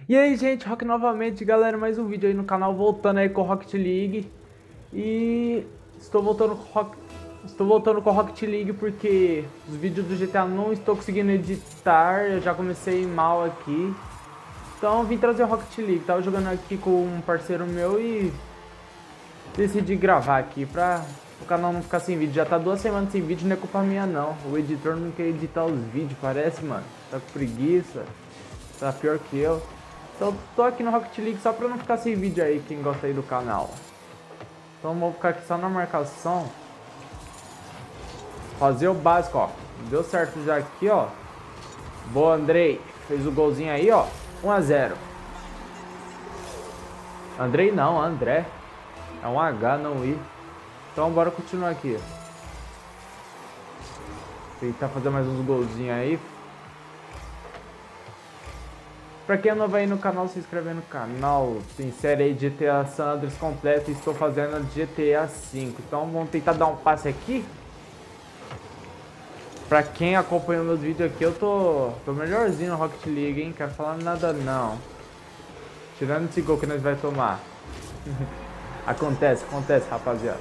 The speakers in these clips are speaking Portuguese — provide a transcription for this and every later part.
E aí, gente, Rock novamente, galera, mais um vídeo aí no canal, voltando aí com Rocket League. E estou voltando com Rocket League porque os vídeos do GTA não estou conseguindo editar, eu já comecei mal aqui. Então vim trazer o Rocket League, tava jogando aqui com um parceiro meu e decidi gravar aqui pra o canal não ficar sem vídeo. Já tá 2 semanas sem vídeo, não é culpa minha não. O editor não quer editar os vídeos, parece, mano. Tá com preguiça, tá pior que eu. Então tô aqui no Rocket League só pra não ficar sem vídeo aí, quem gosta aí do canal. Então vou ficar aqui só na marcação. Fazer o básico, ó. Deu certo já aqui, ó. Boa, Andrei. Fez o golzinho aí, ó. 1 a 0. Andrei não, André. É um H, não I. Então bora continuar aqui. Tentar fazer mais uns golzinhos aí. Pra quem é novo aí no canal, se inscreve no canal. Tem série aí de GTA San Andreas completa e estou fazendo a GTA V. Então vamos tentar dar um passe aqui. Pra quem acompanhou meus vídeos aqui, eu tô melhorzinho no Rocket League, hein? Quero falar nada não. Tirando esse gol que nós vai tomar. Acontece, rapaziada.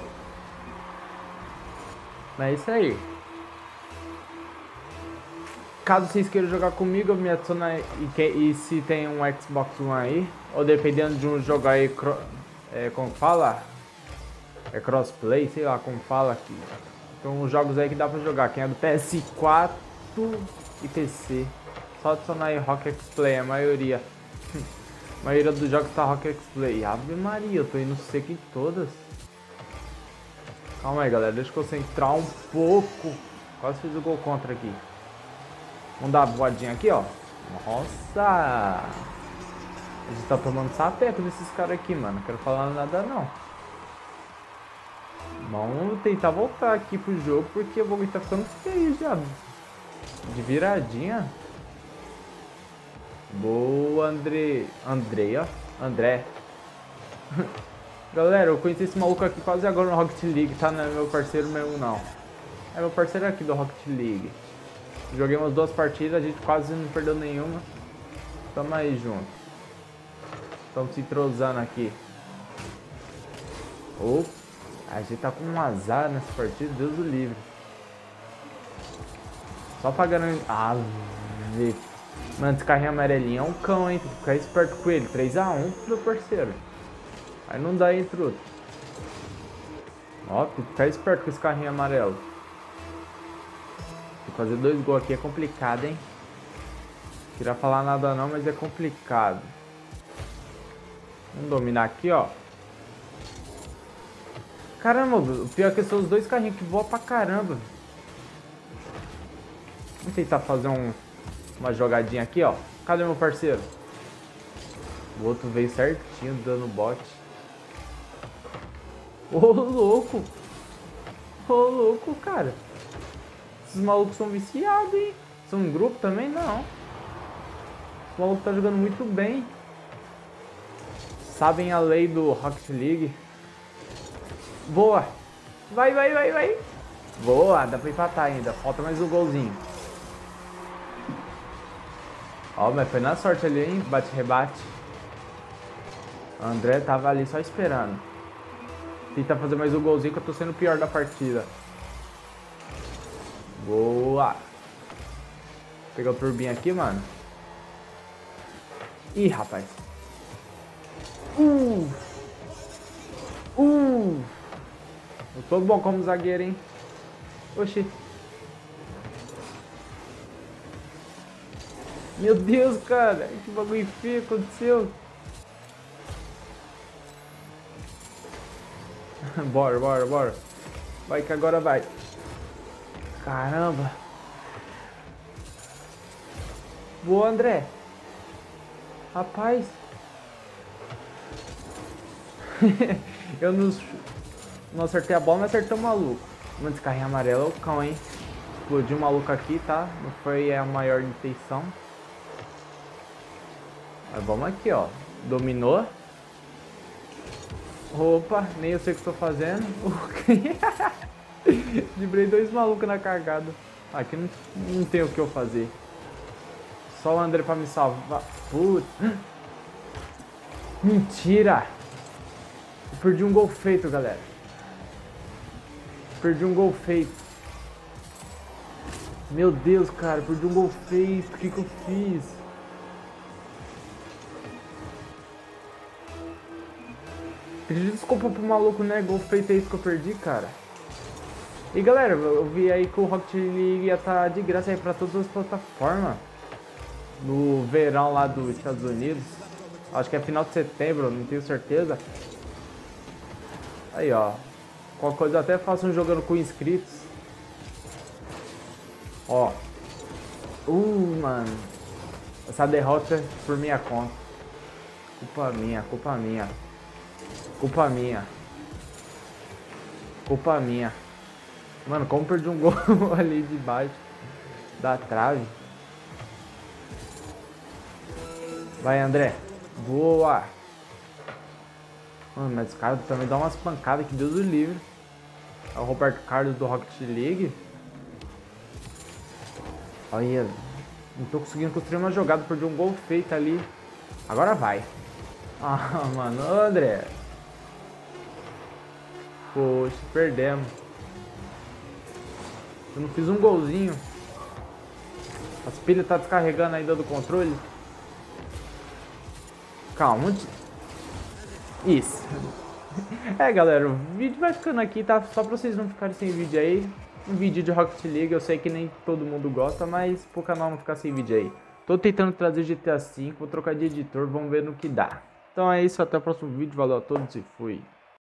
Mas é isso aí. Caso vocês queiram jogar comigo, me adiciona e se tem um Xbox One aí, ou dependendo de um jogo aí, como fala? É crossplay, sei lá como fala aqui. Então os jogos aí que dá pra jogar, quem é do PS4 e PC. Só adicionar aí Rock X Play, a maioria. A maioria dos jogos tá Rock X Play. Ave Maria, eu tô indo seco em todas. Calma aí, galera, deixa eu concentrar um pouco. Quase fiz o gol contra aqui. Vamos dar uma voadinha aqui, ó. Nossa! A gente tá tomando sapeco desses caras aqui, mano. Não quero falar nada, não. Vamos tentar voltar aqui pro jogo, porque o bagulho tá ficando feio já. De viradinha. Boa, André. André. Galera, eu conheci esse maluco aqui quase agora no Rocket League, tá? Não é meu parceiro mesmo, não. É meu parceiro aqui do Rocket League. Joguei umas 2 partidas, a gente quase não perdeu nenhuma. Tamo aí junto. Estamos se entrosando aqui. Opa, a gente tá com um azar nessa partida, Deus o livre. Só pagando... Ah, vê. Mano, esse carrinho amarelinho é um cão, hein? Tem que ficar esperto com ele. 3 a 1, meu parceiro. Aí não dá, hein, truto. Ó, tem que ficar esperto com esse carrinho amarelo. Fazer 2 gols aqui é complicado, hein? Não queria falar nada não, mas é complicado. Vamos dominar aqui, ó. Caramba, o pior é que são os 2 carrinhos que voam pra caramba. Vamos tentar fazer uma jogadinha aqui, ó. Cadê meu parceiro? O outro veio certinho, dando bote. Ô, louco! Ô, louco, cara. Esses malucos são viciados, hein? São um grupo também? Não. Esse maluco tá jogando muito bem. Sabem a lei do Rocket League. Boa. Vai. Boa, dá pra empatar ainda. Falta mais um golzinho. Ó, mas foi na sorte ali, hein? Bate-rebate. O André tava ali só esperando. Tenta fazer mais um golzinho que eu tô sendo o pior da partida. Boa. Pegar o turbinho aqui, mano. Ih, rapaz. Eu tô bom como zagueiro, hein? Oxi. Meu Deus, cara. Que bagulho feio aconteceu. Bora. Vai que agora vai. Caramba. Boa, André. Rapaz. Eu não acertei a bola, mas acertei o maluco. Mano, esse carrinho amarelo é o cão, hein? Explodiu o maluco aqui, tá? Não foi a maior intenção. Mas vamos aqui, ó. Dominou. Opa, nem eu sei o que estou fazendo. Livrei 2 malucos na cargada. Aqui não tem o que eu fazer. Só o André pra me salvar. Putz. Mentira! Eu perdi um gol feito, galera. Perdi um gol feito. Meu Deus, cara, perdi um gol feito. O que eu fiz? Pedi desculpa pro maluco, né? Gol feito é isso que eu perdi, cara. E galera, eu vi aí que o Rocket League ia estar de graça aí pra todas as plataformas. No verão lá dos Estados Unidos. Acho que é final de setembro, não tenho certeza. Aí, ó. Qualquer coisa eu até faço um jogando com inscritos. Ó. Mano. Essa derrota é por minha conta. Culpa minha, culpa minha. Culpa minha. Culpa minha. Mano, como perdi um gol ali de baixo da trave. Vai, André. Boa. Mano, mas os caras também dão umas pancadas que Deus o livre. É o Roberto Carlos do Rocket League. Olha, não tô conseguindo construir uma jogada, perdi um gol feito ali. Agora vai. Ah, mano, André. Poxa, perdemos. Eu não fiz um golzinho. As pilhas tá descarregando ainda do controle. Calma. Isso. É, galera, o vídeo vai ficando aqui, tá? Só pra vocês não ficarem sem vídeo aí. Um vídeo de Rocket League, eu sei que nem todo mundo gosta, mas pro canal não ficar sem vídeo aí. Tô tentando trazer GTA V, vou trocar de editor, vamos ver no que dá. Então é isso, até o próximo vídeo, valeu a todos e fui.